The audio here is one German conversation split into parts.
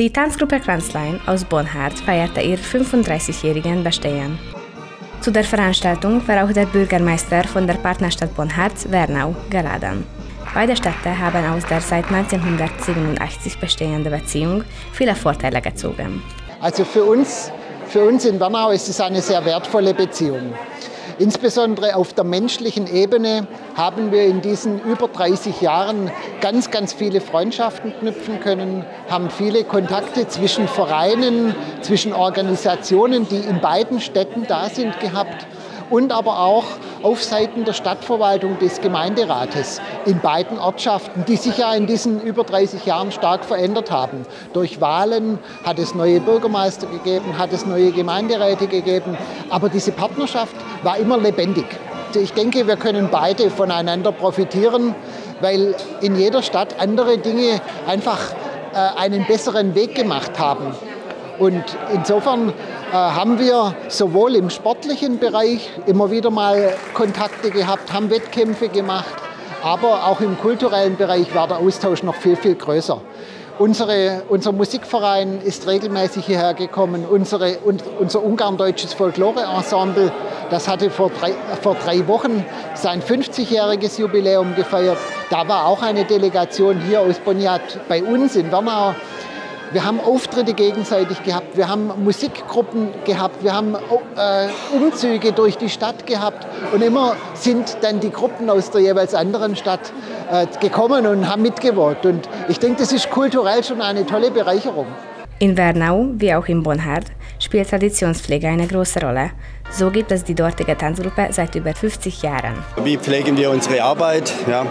Die Tanzgruppe Kranzlein aus Bonhard feierte ihr 35-jährigen Bestehen. Zu der Veranstaltung war auch der Bürgermeister von der Partnerstadt Bonhard, Wernau, geladen. Beide Städte haben aus der seit 1987 bestehenden Beziehung viele Vorteile gezogen. Also für uns in Wernau ist es eine sehr wertvolle Beziehung. Insbesondere auf der menschlichen Ebene haben wir in diesen über 30 Jahren ganz viele Freundschaften knüpfen können, haben viele Kontakte zwischen Vereinen, zwischen Organisationen, die in beiden Städten da sind, gehabt. Und aber auch auf Seiten der Stadtverwaltung des Gemeinderates in beiden Ortschaften, die sich ja in diesen über 30 Jahren stark verändert haben. Durch Wahlen hat es neue Bürgermeister gegeben, hat es neue Gemeinderäte gegeben, aber diese Partnerschaft war immer lebendig. Ich denke, wir können beide voneinander profitieren, weil in jeder Stadt andere Dinge einfach einen besseren Weg gemacht haben. Und insofern haben wir sowohl im sportlichen Bereich immer wieder mal Kontakte gehabt, haben Wettkämpfe gemacht, aber auch im kulturellen Bereich war der Austausch noch viel größer. Unser Musikverein ist regelmäßig hierher gekommen. Unser ungarn-deutsches Folklore-Ensemble, das hatte vor drei Wochen sein 50-jähriges Jubiläum gefeiert. Da war auch eine Delegation hier aus Bonhard bei uns in Wernau. Wir haben Auftritte gegenseitig gehabt, wir haben Musikgruppen gehabt, wir haben Umzüge durch die Stadt gehabt und immer sind dann die Gruppen aus der jeweils anderen Stadt gekommen und haben mitgewirkt. Und ich denke, das ist kulturell schon eine tolle Bereicherung. In Wernau, wie auch in Bonhard, spielt Traditionspflege eine große Rolle. So gibt es die dortige Tanzgruppe seit über 50 Jahren. Wie pflegen wir unsere Arbeit? Ja.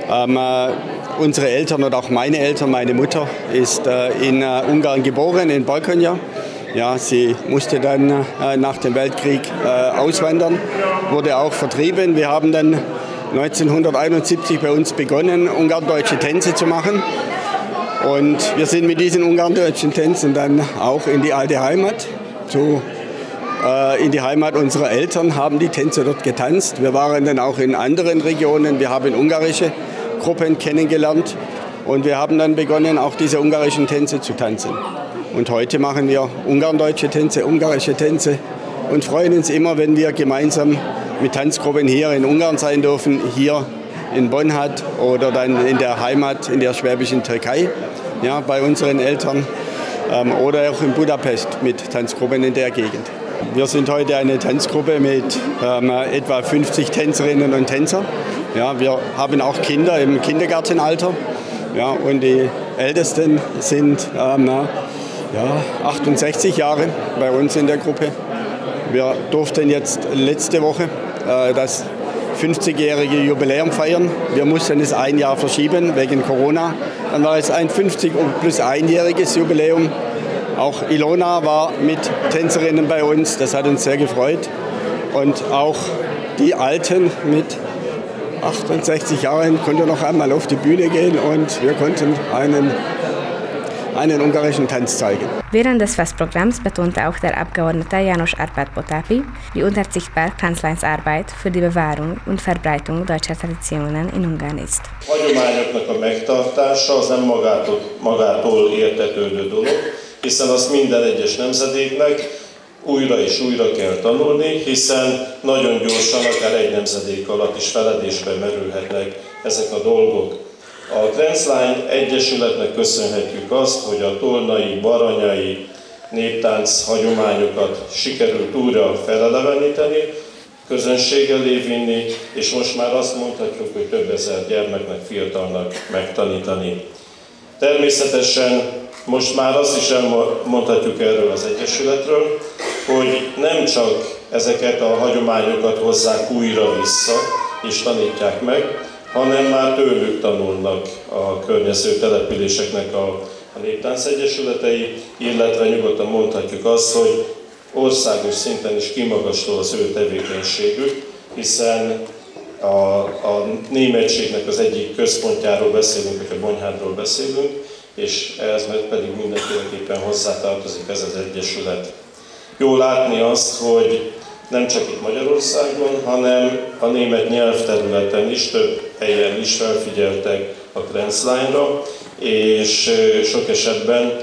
Unsere Eltern und auch meine Eltern, meine Mutter ist in Ungarn geboren, in Bolkonja. Ja, sie musste dann nach dem Weltkrieg auswandern, wurde auch vertrieben. Wir haben dann 1971 bei uns begonnen, ungarn-deutsche Tänze zu machen. Und wir sind mit diesen ungarn-deutschen Tänzen dann auch in die alte Heimat, in die Heimat unserer Eltern, haben die Tänze dort getanzt. Wir waren dann auch in anderen Regionen, wir haben ungarische Gruppen kennengelernt und wir haben dann begonnen, auch diese ungarischen Tänze zu tanzen. Und heute machen wir ungarn-deutsche Tänze, ungarische Tänze und freuen uns immer, wenn wir gemeinsam mit Tanzgruppen hier in Ungarn sein dürfen, hier in Bonhard oder dann in der Heimat, in der schwäbischen Türkei, ja, bei unseren Eltern oder auch in Budapest mit Tanzgruppen in der Gegend. Wir sind heute eine Tanzgruppe mit etwa 50 Tänzerinnen und Tänzern. Ja, wir haben auch Kinder im Kindergartenalter, ja, und die Ältesten sind 68 Jahre bei uns in der Gruppe. Wir durften jetzt letzte Woche das 50-jährige Jubiläum feiern. Wir mussten es ein Jahr verschieben wegen Corona. Dann war es ein 50- plus einjähriges Jubiläum. Auch Ilona war mit Tänzerinnen bei uns, das hat uns sehr gefreut. Und auch die Alten mit 68 Jahren konnten noch einmal auf die Bühne gehen und wir konnten einen ungarischen Tanz zeigen. Während des Festprogramms betonte auch der Abgeordnete János Árpád Potápi, wie unverzichtbar Kranzleins Arbeit für die Bewahrung und Verbreitung deutscher Traditionen in Ungarn ist. Hagyományoknak a megtartása az nem magától értetődő dolog, hiszen azt minden egyes nemzedéknek újra és újra kell tanulni, hiszen nagyon gyorsan, akár egy nemzedék alatt is feledésbe merülhetnek ezek a dolgok. A Kranzlein Egyesületnek köszönhetjük azt, hogy a tolnai, baranyai néptánc hagyományokat sikerült újra feleleveníteni, közönség elé vinni, és most már azt mondhatjuk, hogy több ezer gyermeknek, fiatalnak megtanítani. Természetesen most már azt is elmondhatjuk erről az Egyesületről, hogy nem csak ezeket a hagyományokat hozzák újra vissza és tanítják meg, hanem már tőlük tanulnak a környező településeknek a néptánc egyesületei, illetve nyugodtan mondhatjuk azt, hogy országos szinten is kimagasló az ő tevékenységük, hiszen a németségnek az egyik központjáról beszélünk, vagy a Bonhardról beszélünk, és ehhez pedig mindenféleképpen hozzátartozik ez az egyesület. Jó látni azt, hogy nem csak itt Magyarországon, hanem a német nyelvterületen is, több helyen is felfigyeltek a Kranzleinra, és sok esetben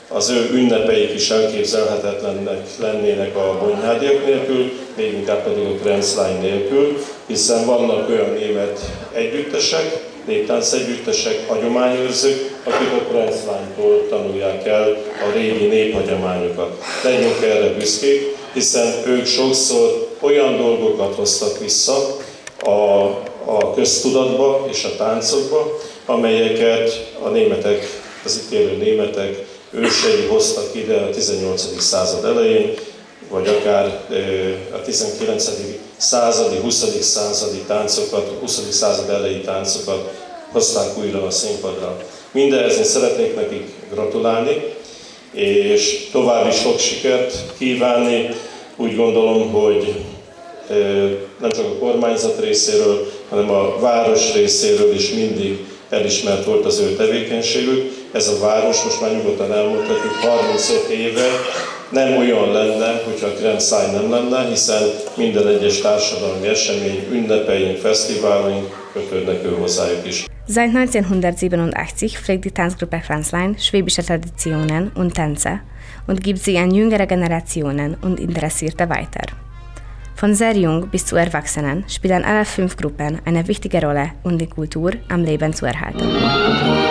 az ő ünnepeik is elképzelhetetlenek lennének a bonyhádiak nélkül, még inkább pedig a Grenzlein nélkül, hiszen vannak olyan német együttesek, néptánc együttesek, hagyományőrzők, akik a Grenzleintól tanulják el a régi néphagyományokat. Legyünk erre büszkék, hiszen ők sokszor olyan dolgokat hoztak vissza a köztudatba és a táncokba, amelyeket a németek, az itt élő németek ősei hoztak ide a 18. század elején, vagy akár a 19. századi, 20. századi táncokat, 20. század elejé táncokat hozták újra a színpadra. Mindenhez én szeretnék nekik gratulálni, és további sok sikert kívánni. Úgy gondolom, hogy nem csak a kormányzat részéről, hanem a város részéről is mindig elismert volt az ő tevékenységük. Ez a város, most már nyugodtan elmondhatjuk, 35 éve nem olyan lenne, hogyha a Grenzlein nem lenne, hiszen minden egyes társadalmi esemény, ünnepeink, fesztiválaink kötődnek ő hozzájuk is. Seit 1987 pflegt die Tanzgruppe Grenzlein schwäbische Traditionen und Tänze und gibt sie an jüngere Generationen und Interessierte weiter. Von sehr jung bis zu Erwachsenen spielen alle 5 Gruppen eine wichtige Rolle, um die Kultur am Leben zu erhalten.